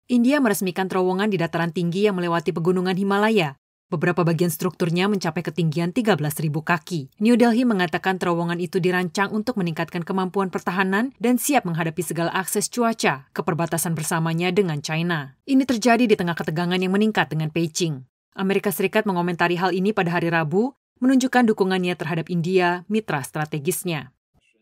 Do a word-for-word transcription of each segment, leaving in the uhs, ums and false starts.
India meresmikan terowongan di dataran tinggi yang melewati pegunungan Himalaya. Beberapa bagian strukturnya mencapai ketinggian tiga belas ribu kaki. New Delhi mengatakan terowongan itu dirancang untuk meningkatkan kemampuan pertahanan dan siap menghadapi segala akses cuaca ke perbatasan bersamanya dengan China. Ini terjadi di tengah ketegangan yang meningkat dengan Beijing. Amerika Serikat mengomentari hal ini pada hari Rabu, menunjukkan dukungannya terhadap India, mitra strategisnya.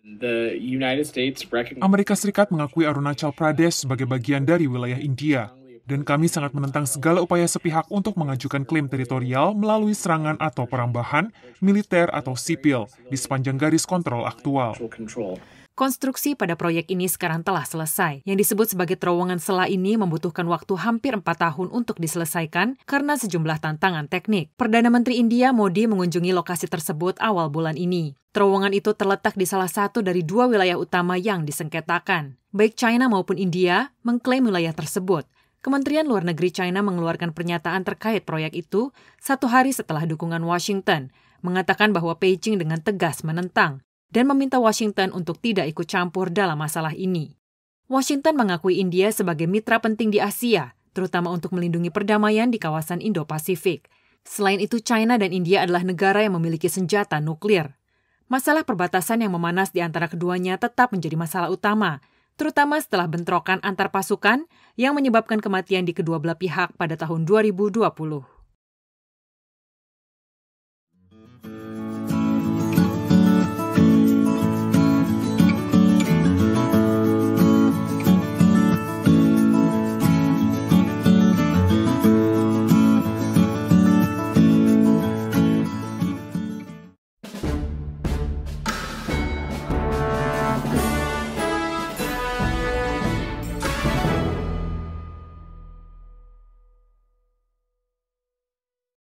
Amerika Serikat mengakui Arunachal Pradesh sebagai bagian dari wilayah India, dan kami sangat menentang segala upaya sepihak untuk mengajukan klaim teritorial melalui serangan atau perambahan, militer atau sipil, di sepanjang garis kontrol aktual. Konstruksi pada proyek ini sekarang telah selesai. Yang disebut sebagai terowongan sela ini membutuhkan waktu hampir empat tahun untuk diselesaikan karena sejumlah tantangan teknik. Perdana Menteri India Modi mengunjungi lokasi tersebut awal bulan ini. Terowongan itu terletak di salah satu dari dua wilayah utama yang disengketakan. Baik China maupun India mengklaim wilayah tersebut. Kementerian Luar Negeri China mengeluarkan pernyataan terkait proyek itu satu hari setelah dukungan Washington, mengatakan bahwa Beijing dengan tegas menentang dan meminta Washington untuk tidak ikut campur dalam masalah ini. Washington mengakui India sebagai mitra penting di Asia, terutama untuk melindungi perdamaian di kawasan Indo-Pasifik. Selain itu, China dan India adalah negara yang memiliki senjata nuklir. Masalah perbatasan yang memanas di antara keduanya tetap menjadi masalah utama, terutama setelah bentrokan antar pasukan yang menyebabkan kematian di kedua belah pihak pada tahun dua ribu dua puluh.